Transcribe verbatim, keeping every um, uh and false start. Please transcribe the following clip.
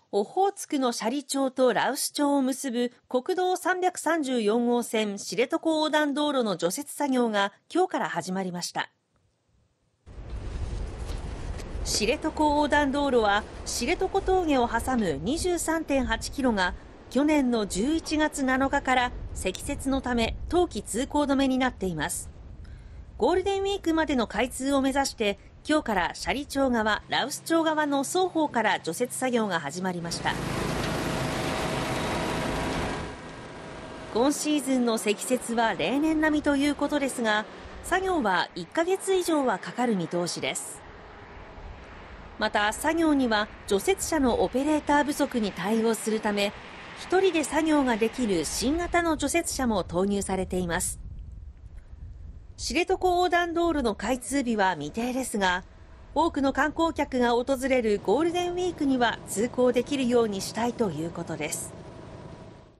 オホーツクの斜里町と羅臼町を結ぶ国道さんびゃくさんじゅうよん号線知床横断道路の除雪作業が今日から始まりました。知床横断道路は知床峠を挟む にじゅうさんてんはちキロが去年のじゅういちがつなのかから積雪のため冬季通行止めになっています。ゴールデンウィークまでの開通を目指して今日から斜里町側、羅臼町側の双方から除雪作業が始まりました。今シーズンの積雪は例年並みということですが、作業はいっかげつ以上はかかる見通しです。また作業には除雪車のオペレーター不足に対応するため、一人で作業ができる新型の除雪車も投入されています。知床横断道路の開通日は未定ですが、多くの観光客が訪れるゴールデンウィークには通行できるようにしたいということです。